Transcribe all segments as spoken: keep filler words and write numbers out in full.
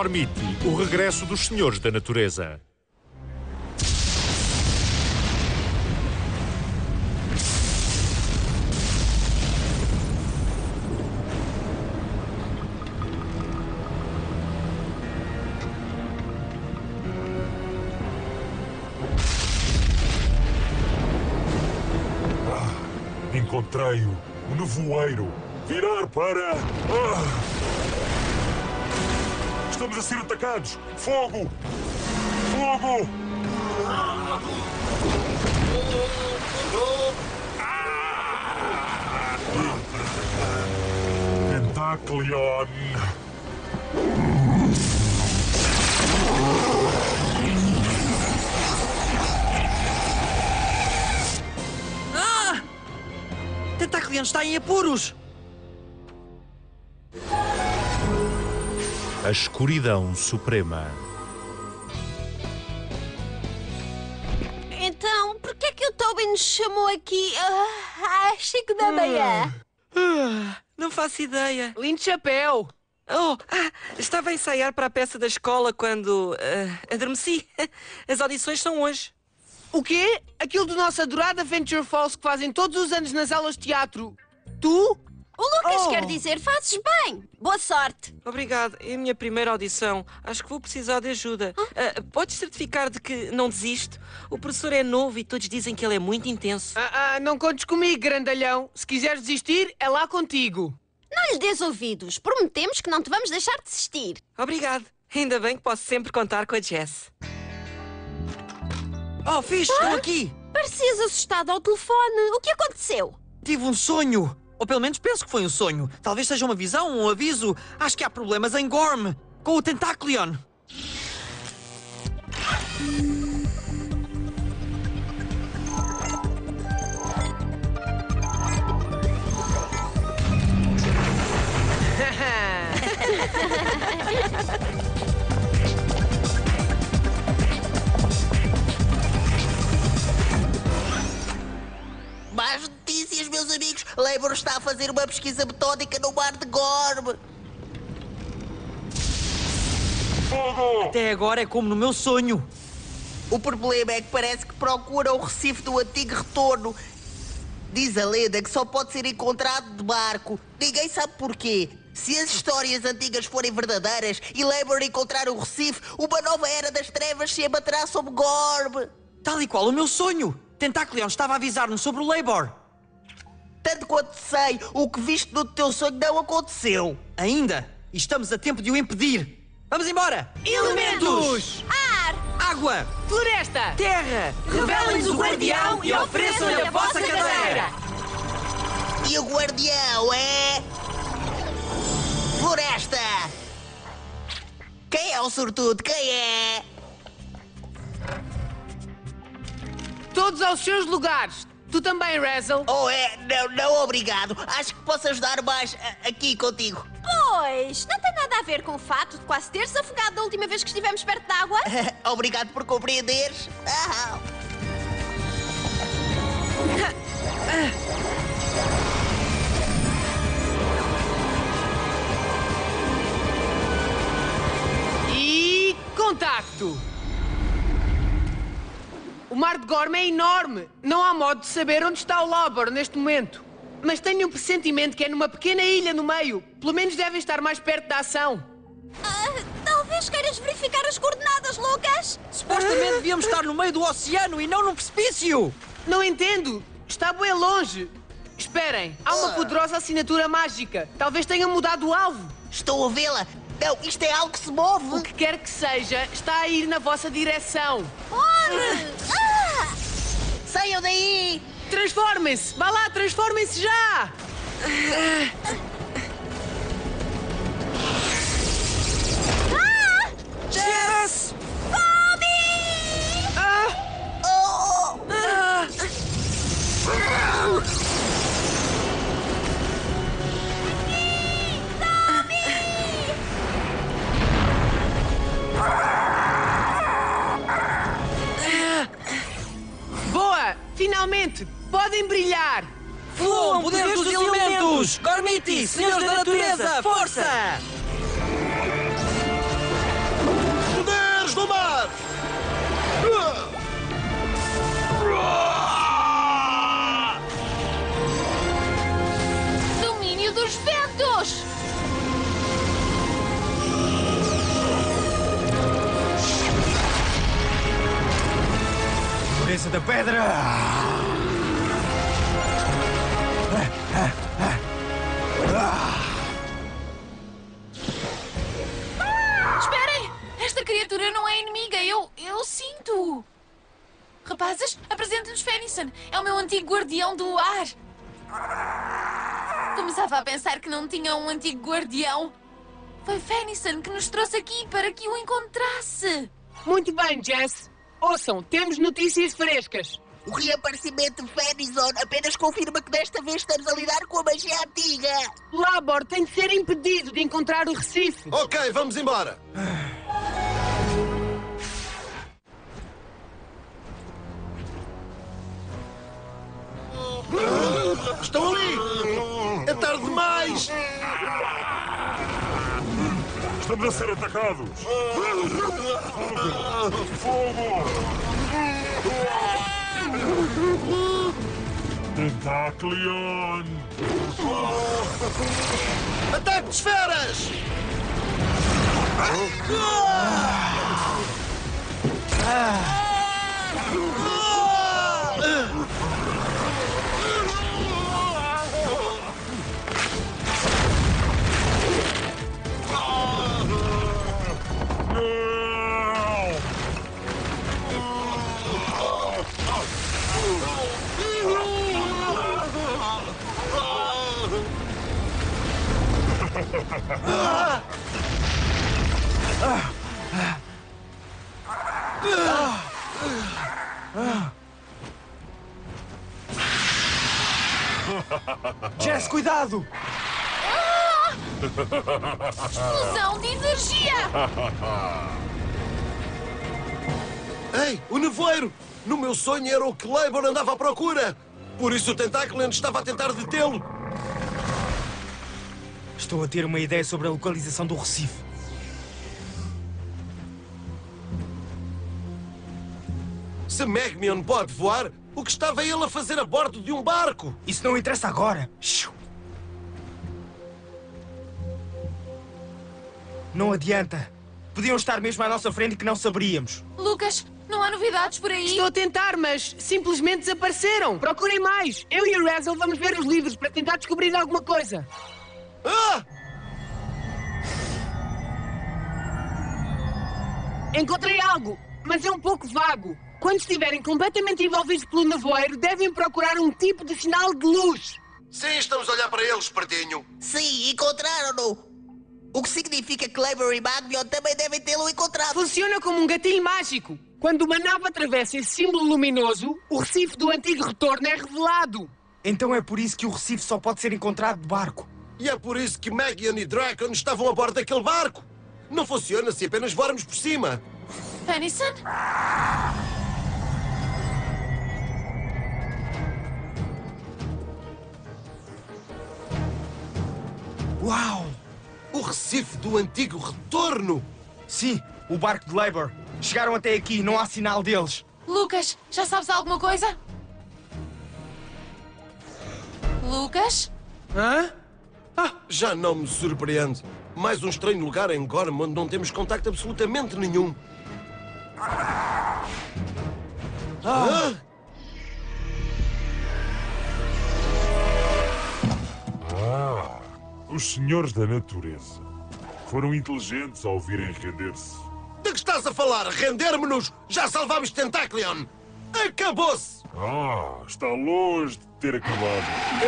Gormiti, o regresso dos senhores da natureza. Ah, encontrei-o, o nevoeiro. Virar para... Ah! Estamos a ser atacados! Fogo! Fogo! Pentacleon! Ah! Pentacleon está em apuros! A escuridão suprema. Então, por que é que o Toby nos chamou aqui ah, às cinco da manhã? Ah, não faço ideia. Lindo chapéu! Oh, ah, estava a ensaiar para a peça da escola quando ah, adormeci. As audições são hoje. O quê? Aquilo do nosso adorado Adventure Falls que fazem todos os anos nas aulas de teatro. Tu? O Lucas Oh. quer dizer, fazes bem. Boa sorte. Obrigado. É a minha primeira audição. Acho que vou precisar de ajuda. Ah, podes certificar de que não desisto? O professor é novo e todos dizem que ele é muito intenso. Ah, ah, não contes comigo, grandalhão. Se quiseres desistir, é lá contigo. Não lhe des ouvidos. Prometemos que não te vamos deixar desistir. Obrigado. Ainda bem que posso sempre contar com a Jess. Oh, fixe, estou aqui. Parecias assustado ao telefone. O que aconteceu? Tive um sonho. Ou pelo menos penso que foi um sonho. Talvez seja uma visão, um aviso. Acho que há problemas em Gorm, com o Tentacleon. Más notícias, meus amigos. Labor está a fazer uma pesquisa metódica no mar de Gorm. Fogo! Até agora é como no meu sonho. O problema é que parece que procura o recife do antigo retorno. Diz a lenda que só pode ser encontrado de barco. Ninguém sabe porquê. Se as histórias antigas forem verdadeiras e Labor encontrar o recife, uma nova era das trevas se abaterá sobre Gorm. Tal e qual o meu sonho. Tentacleon estava a avisar-nos sobre o Labor. Tanto quanto sei, o que viste no teu sonho não aconteceu. Ainda. E estamos a tempo de o impedir. Vamos embora. Elementos! Ar! Água. Floresta! Terra. Revelem-nos o guardião e ofereçam-lhe a vossa cadeira! E o guardião é... Floresta! Quem é o sortudo? Quem é? Todos aos seus lugares. Tu também, Razzle. Oh, é? Não, não, obrigado. Acho que posso ajudar mais a- aqui contigo. Pois, não tem nada a ver com o fato de quase teres afogado da última vez que estivemos perto d'água? Obrigado por compreenderes. Ah. E... contacto! O mar de Gorm é enorme. Não há modo de saber onde está o Labor neste momento. Mas tenho um pressentimento que é numa pequena ilha no meio. Pelo menos devem estar mais perto da ação. Ah, talvez queiras verificar as coordenadas, Lucas? Supostamente devíamos estar no meio do oceano e não num precipício. Não entendo. Está bem longe. Esperem, há uma poderosa assinatura mágica. Talvez tenha mudado o alvo. Estou a vê-la. Não, isto é algo que se move. O que quer que seja, está a ir na vossa direção. Onde? Ah! Saiam daí! Transformem-se! Vá lá, transformem-se já! Ah! Jess! Bobby! Ah! Oh! Ah! Boa! Finalmente! Podem brilhar! Fluam, poder dos elementos! Gormiti, senhores da natureza, força! Domínio dos ventos! Dureza da pedra! Esperem! Esta criatura não é inimiga, eu, eu sinto! Rapazes, apresento-lhes Fenison. É o meu antigo guardião do ar. Começava a pensar que não tinha um antigo guardião. Foi Fenison que nos trouxe aqui para que o encontrasse. Muito bem, Jess. Ouçam, temos notícias frescas. O reaparecimento de Fenison apenas confirma que desta vez estamos a lidar com a magia antiga. Labor tem de ser impedido de encontrar o Recife. Ok, vamos embora. Estão ali! É tarde demais! Estamos a ser atacados! Fogo! Tentaclion! Ataque de esferas! Jess, cuidado! Explosão de energia! Ei, o nevoeiro! No meu sonho era o que Labor andava à procura! Por isso o Tentaclion estava a tentar detê-lo! Estou a ter uma ideia sobre a localização do Recife. Se Megmion pode voar, o que estava ele a fazer a bordo de um barco? Isso não interessa agora. Xiu. Não adianta. Podiam estar mesmo à nossa frente que não saberíamos. Lucas, não há novidades por aí? Estou a tentar, mas simplesmente desapareceram. Procurem mais. Eu e o Razzle vamos ver os livros para tentar descobrir alguma coisa. Ah! Encontrei algo, mas é um pouco vago. Quando estiverem completamente envolvidos pelo nevoeiro, devem procurar um tipo de sinal de luz. Sim, estamos a olhar para eles, Espertinho. Sim, encontraram-no. O que significa que Labor e Magmion também devem tê-lo encontrado. Funciona como um gatilho mágico. Quando uma nave atravessa esse símbolo luminoso, o Recife do antigo retorno é revelado. Então é por isso que o Recife só pode ser encontrado de barco. E é por isso que Magion e Dracon estavam a bordo daquele barco. Não funciona se apenas voarmos por cima. Fenison? Uau! O Recife do antigo retorno! Sim, o barco de Labor. Chegaram até aqui, não há sinal deles. Lucas, já sabes alguma coisa? Lucas? Hã? Já não me surpreende. Mais um estranho lugar em Gorm onde não temos contacto absolutamente nenhum. Ah! Ah, os senhores da natureza foram inteligentes ao virem render-se. De que estás a falar? Render-me-nos? Já salvámos Tentaclion! Acabou-se! Ah, está longe de ter acabado.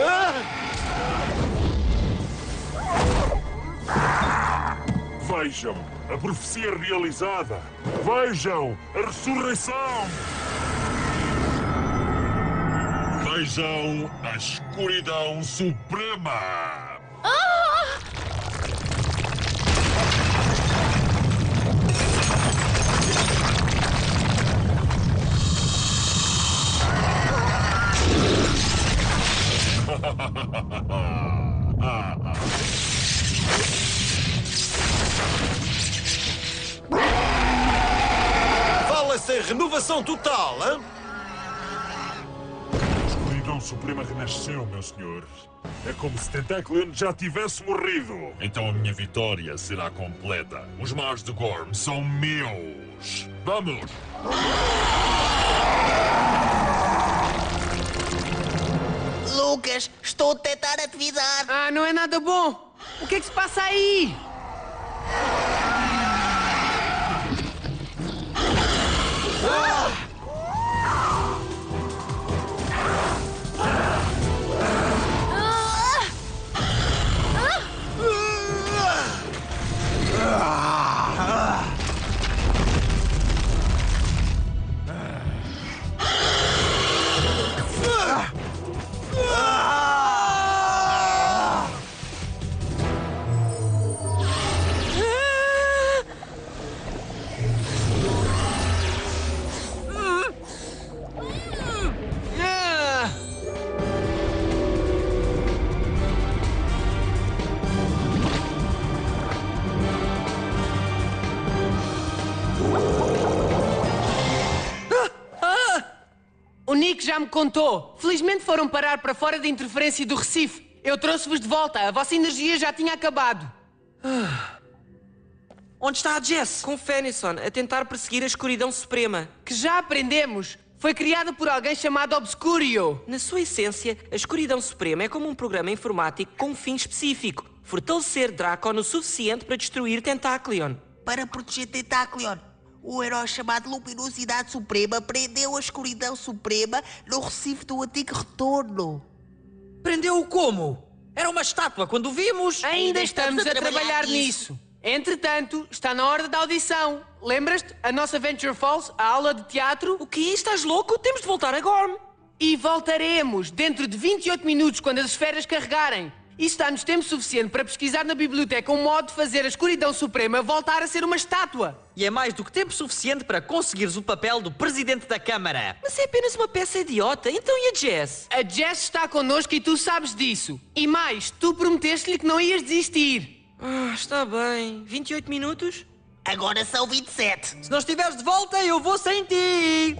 Ah! Vejam, a profecia realizada. Vejam, a ressurreição. Vejam a escuridão suprema. Fala em renovação total, hein? A escuridão suprema renasceu, meu senhor. É como se Tentaclion já tivesse morrido. Então a minha vitória será completa. Os mares de Gorm são meus. Vamos! Lucas, estou a tentar atividade. Ah, não é nada bom. O que é que se passa aí? O Nick já me contou. Felizmente foram parar para fora da interferência do Recife. Eu trouxe-vos de volta. A vossa energia já tinha acabado. Onde está a Jess? Com Fenison, a tentar perseguir a escuridão suprema. Que já aprendemos. Foi criada por alguém chamado Obscurio. Na sua essência, a escuridão suprema é como um programa informático com um fim específico. Fortalecer Dracon o suficiente para destruir Tentaclion. Para proteger Tentaclion, o herói chamado Luminosidade Suprema prendeu a escuridão suprema no Recife do Antigo Retorno. Prendeu-o como? Era uma estátua quando o vimos. Ainda, Ainda estamos, estamos a, a trabalhar, trabalhar nisso. nisso. Entretanto, está na hora da audição. Lembras-te? A nossa Venture Falls, a aula de teatro? O quê? Estás louco? Temos de voltar a Gorm. E voltaremos dentro de vinte e oito minutos, quando as esferas carregarem. Isso dá-nos tempo suficiente para pesquisar na biblioteca um modo de fazer a escuridão suprema voltar a ser uma estátua. E é mais do que tempo suficiente para conseguires o papel do presidente da Câmara. Mas é apenas uma peça idiota. Então e a Jess? A Jess está connosco e tu sabes disso. E mais, tu prometeste-lhe que não ias desistir. Ah, está bem. vinte e oito minutos? Agora são vinte e sete. Se não estiveres de volta, eu vou sem ti.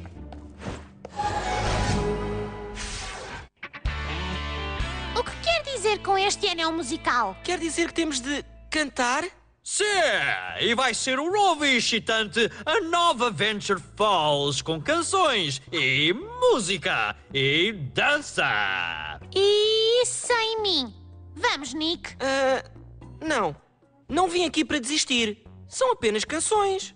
O que quer dizer com este anel musical? Quer dizer que temos de cantar? Sim, e vai ser um novo e excitante a nova Venture Falls com canções e música e dança. E sem mim. Vamos, Nick. Ah, não. Não vim aqui para desistir. São apenas canções.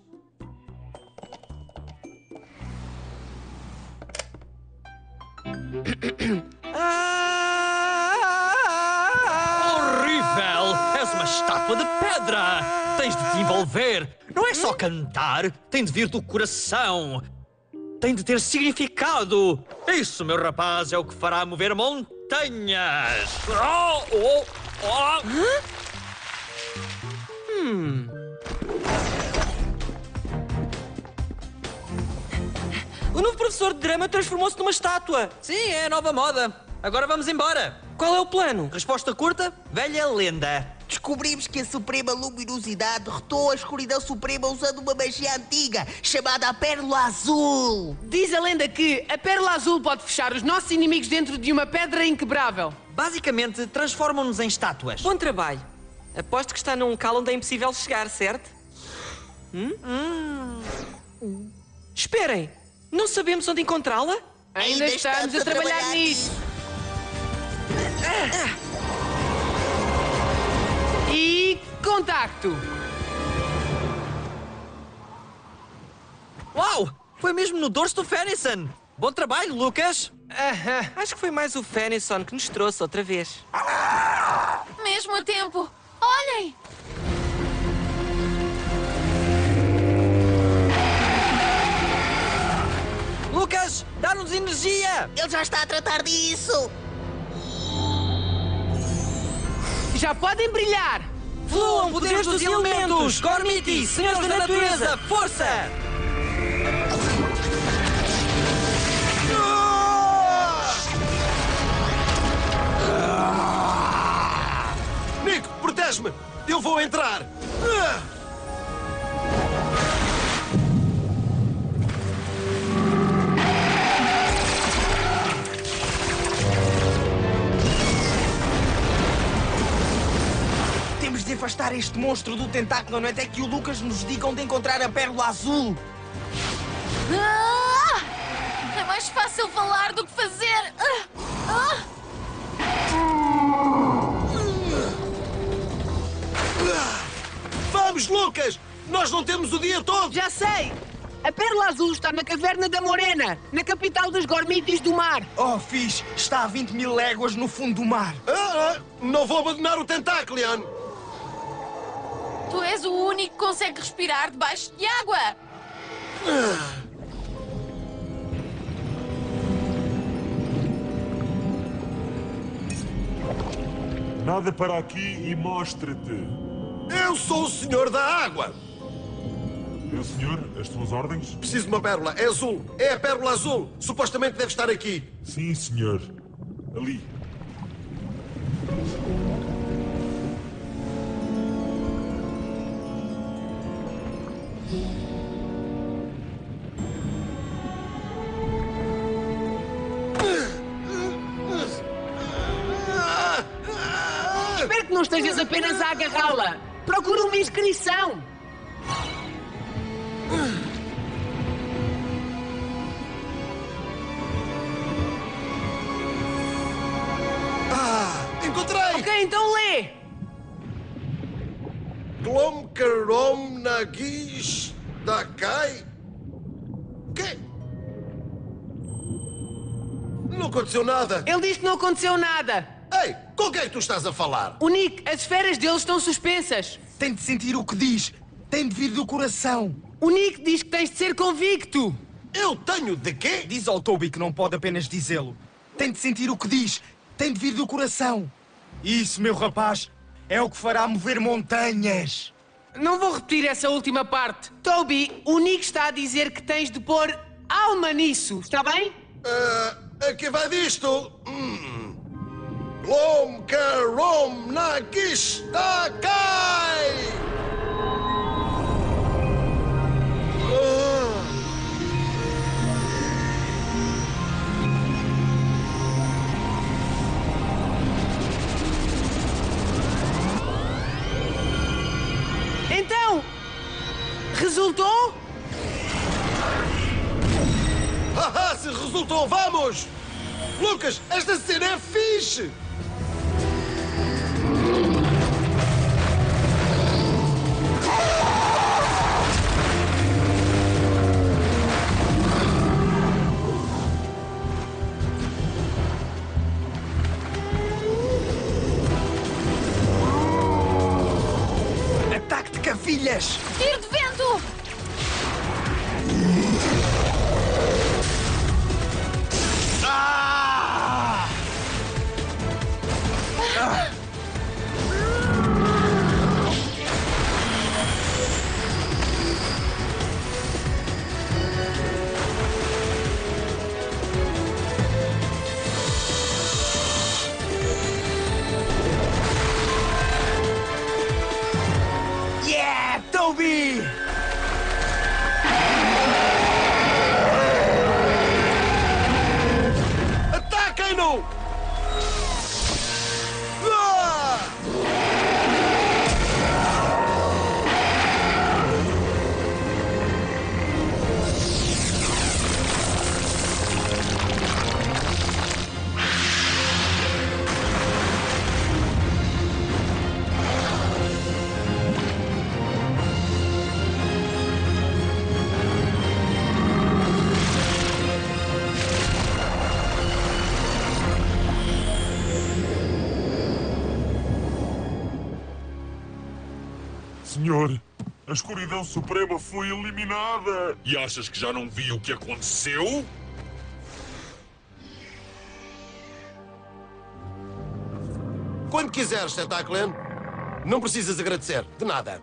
Horrível! És uma estátua de pedra! Tens de te envolver! Não é só cantar, tem de vir do coração! Tem de ter significado! Isso, meu rapaz, é o que fará mover montanhas! Oh, oh, oh. Hã? Hum... O novo professor de drama transformou-se numa estátua. Sim, é a nova moda. Agora vamos embora. Qual é o plano? Resposta curta, velha lenda. Descobrimos que a Suprema Luminosidade derrotou a escuridão suprema usando uma magia antiga, chamada a Pérola Azul. Diz a lenda que a Pérola Azul pode fechar os nossos inimigos dentro de uma pedra inquebrável. Basicamente, transformam-nos em estátuas. Bom trabalho. Aposto que está num local onde é impossível chegar, certo? Hum? Hum. Esperem! Não sabemos onde encontrá-la? Ainda, Ainda estamos, estamos a, a trabalhar, trabalhar nisso. Ah. E contacto! Uau! Foi mesmo no dorso do Fenison! Bom trabalho, Lucas! Uh-huh. Acho que foi mais o Fenison que nos trouxe outra vez. Mesmo a tempo! Olhem! Lucas, dá-nos energia! Ele já está a tratar disso! Já podem brilhar! Fluam, poderes dos, dos elementos! Gormiti, senhores da natureza, força! Nick, protege-me! Eu vou entrar! matar este monstro do tentáculo até que o Lucas nos diga onde encontrar a pérola azul. Ah! É mais fácil falar do que fazer. Ah! Ah! Vamos, Lucas! Nós não temos o dia todo! Já sei! A Pérola Azul está na Caverna da Morena, na capital dos Gormitis do mar. Oh, fixe! Está a vinte mil léguas no fundo do mar. Ah, ah, não vou abandonar o Tentaclion! Tu és o único que consegue respirar debaixo de água. Ah. Nada para aqui e mostra-te. Eu sou o Senhor da Água! Meu senhor, as suas ordens? Preciso de uma pérola. É azul. É a pérola azul. Supostamente deve estar aqui. Sim, senhor. Ali. Espero que não estejas apenas a agarrá-la. Procura uma inscrição. Ah, encontrei! Ok, então lê. Glomkarom Nagish Dakai. Quê? Não aconteceu nada. Ele diz que não aconteceu nada. Ei, com quem é que tu estás a falar? O Nick, as esferas dele estão suspensas. Tem de sentir o que diz. Tem de vir do coração. O Nick diz que tens de ser convicto. Eu tenho de quê? Diz ao Toby que não pode apenas dizê-lo. Tem de sentir o que diz. Tem de vir do coração. Isso, meu rapaz, é o que fará mover montanhas. Não vou repetir essa última parte. Toby, o Nick está a dizer que tens de pôr alma nisso, está bem? Uh, aqui vai disto. Hum. Glomkarom Nagish Dakai. Ah. Então, resultou? Haha, se resultou, vamos! Lucas, esta cena é fixe! Ataque de cavilhas! Tiro de vento! Ah! Ah! Yeah, Toby! Ataquem-no! Ah! Senhor, a escuridão suprema foi eliminada. E achas que já não vi o que aconteceu? Quando quiseres, Tentaclion, não precisas agradecer. De nada.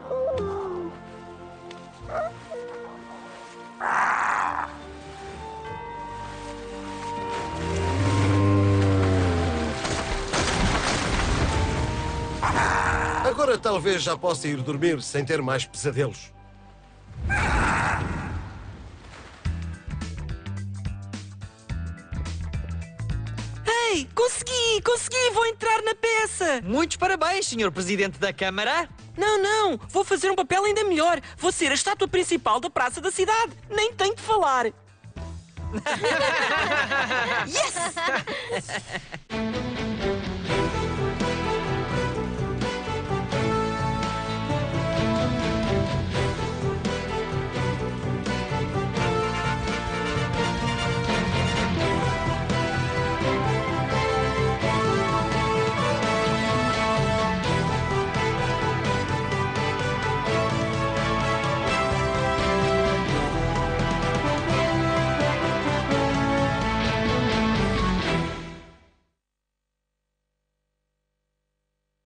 Agora talvez já possa ir dormir sem ter mais pesadelos. Ei, consegui, consegui, vou entrar na peça. Muitos parabéns, senhor Presidente da Câmara. Não, não! Vou fazer um papel ainda melhor. Vou ser a estátua principal da praça da cidade. Nem tenho de falar. Yes!